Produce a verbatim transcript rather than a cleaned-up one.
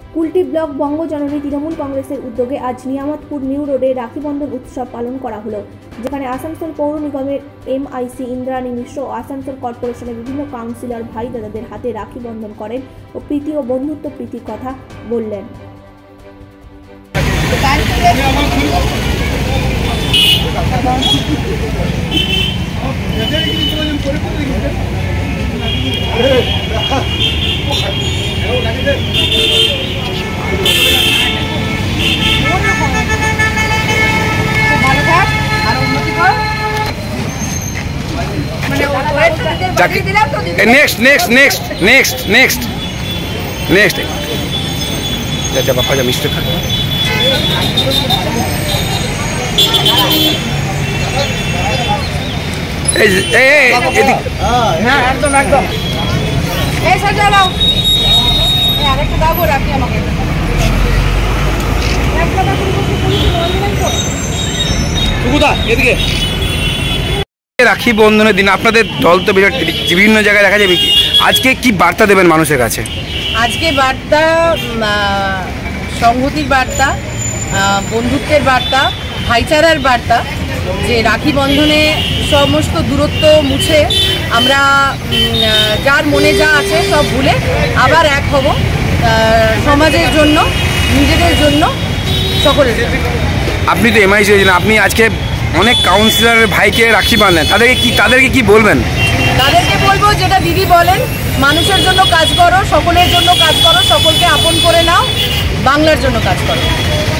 Kulti block Banga Janani Trinamool কংগ্রেসের উদ্যোগে আজ নিয়ামতপুর নিউ রোডে রাখি বন্ধন উৎসব পালন করা হলো, যেখানে আসানসোল পৌর নিগমের এমআইসি ইন্দ্রাণী মিশ্র ও আসানসোল কর্পোরেশনের বিভিন্ন কাউন্সিলর ভাই দাদাদের হাতে রাখি বন্ধন করেন ও প্রীতি ও বন্ধুত্ব প্রীতির কথা বললেন। Next next next next next next जा बापा जा मिस्टेक कर ए ए এদিক হ্যাঁ একদম একদম এই সাইডে দাও এই আরেকটা দাও রাখি আমাকে একটা দাও সুগুদা এদিকে। রাখি বন্ধনের দিন আপনাদের দল তো বিভিন্ন জায়গায় দেখা যাবে, আজকে কি বার্তা দেবেন মানুষের কাছে? আজকে বার্তা সংহতির বার্তা, বন্ধুত্বের বার্তা, ভাইচারার বার্তা, যে রাখি বন্ধনে সমস্ত দূরত্ব মুছে আমরা যার মনে যা আছে সব ভুলে আবার এক হব, সমাজের জন্য, নিজেদের জন্য, সকলের জন্য। আপনি তো এমআইসি হয়েছেন, আপনি আজকে অনেক কাউন্সিলরের ভাইকে রাখি বাঁধলেন, তাদেরকে কি তাদেরকে কি বলবেন? তাদেরকে বলবো যেটা দিদি বলেন, মানুষের জন্য কাজ করো, সকলের জন্য কাজ করো, সকলকে আপন করে নাও, বাংলার জন্য কাজ করো।